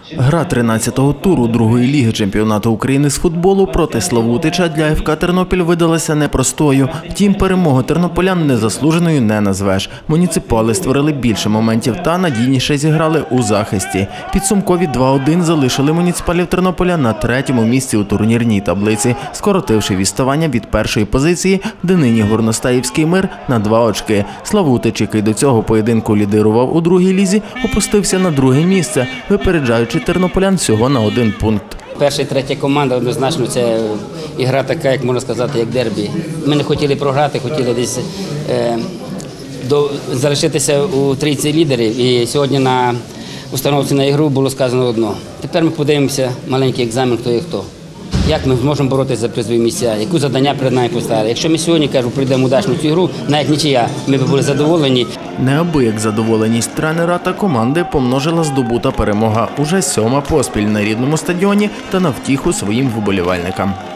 Гра 13-го туру другої ліги чемпіонату України з футболу проти Славутича для ФК Тернопіль видалася непростою. Втім, перемогу тернополян незаслуженою не назвеш. Муніципали створили більше моментів та надійніше зіграли у захисті. Підсумкові 2-1 залишили муніципалів Тернополя на третьому місці у турнірній таблиці, скоротивши відставання від першої позиції, де нині Горностаївський Мир, на 2 очки. Славутич, який до цього поєдинку лідирував у другій лізі, опустився на друге місце, випереджаючи тернополян всього на 1 пункт. Перша і третя команда, однозначно, це ігра така, як можна сказати, як дербі. Ми не хотіли програти, хотіли десь залишитися у трійці лідерів. І сьогодні на установці на ігру було сказано одно. Тепер ми подивимося маленький екзамен, хто є хто. Як ми зможемо боротися за призові місця, яку завдання перед нами поставили. Якщо ми сьогодні, кажу, прийдемо удачно цю гру, навіть нічия, ми б були задоволені. Неабияк задоволеність тренера та команди помножила здобута перемога. Уже 7-ма поспіль на рідному стадіоні та на втіху своїм вболівальникам.